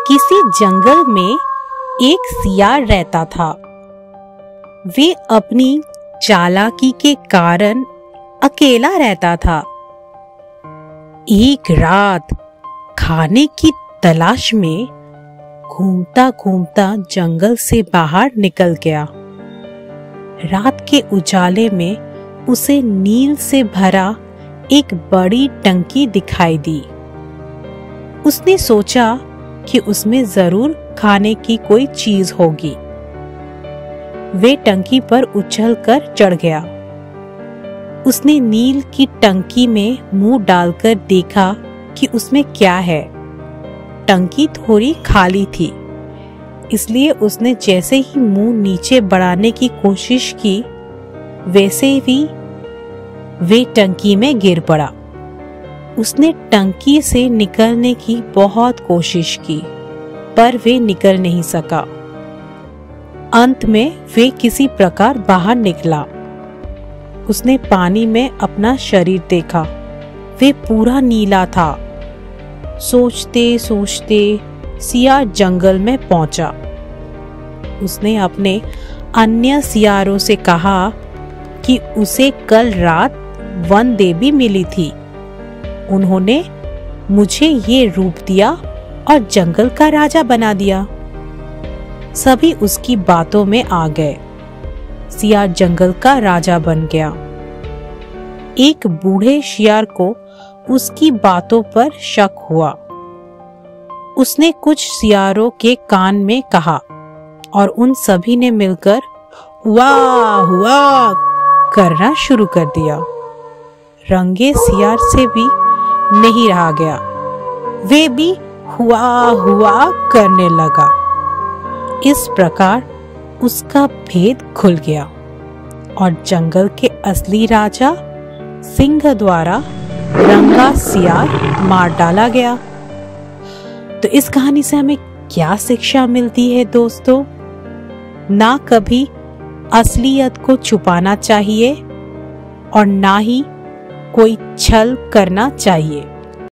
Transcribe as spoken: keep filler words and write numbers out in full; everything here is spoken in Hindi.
किसी जंगल में एक सियार रहता था। वे अपनी चालाकी के कारण अकेला रहता था। एक रात खाने की तलाश में घूमता घूमता जंगल से बाहर निकल गया। रात के उजाले में उसे नील से भरा एक बड़ी टंकी दिखाई दी। उसने सोचा कि उसमें जरूर खाने की कोई चीज होगी। वे टंकी पर उछलकर चढ़ गया। उसने नील की टंकी में मुंह डालकर देखा कि उसमें क्या है। टंकी थोड़ी खाली थी, इसलिए उसने जैसे ही मुंह नीचे बढ़ाने की कोशिश की, वैसे ही वे टंकी में गिर पड़ा। उसने टंकी से निकलने की बहुत कोशिश की, पर वे निकल नहीं सका। अंत में वे किसी प्रकार बाहर निकला। उसने पानी में अपना शरीर देखा। वे पूरा नीला था। सोचते सोचते सियार जंगल में पहुंचा। उसने अपने अन्य सियारों से कहा कि उसे कल रात वन देवी मिली थी। उन्होंने मुझे ये रूप दिया और जंगल का राजा बना दिया। सभी उसकी बातों में आ गए। सियार जंगल का राजा बन गया। एक बूढ़े शियार को उसकी बातों पर शक हुआ। उसने कुछ सियारों के कान में कहा और उन सभी ने मिलकर वाह वाह करना शुरू कर दिया। रंगे सियार से भी नहीं रहा गया। वे भी हुआ हुआ करने लगा। इस प्रकार उसका भेद खुल गया और जंगल के असली राजा सिंह द्वारा रंगा सियार मार डाला गया। तो इस कहानी से हमें क्या शिक्षा मिलती है दोस्तों? ना कभी असलियत को छुपाना चाहिए और ना ही कोई छल करना चाहिए।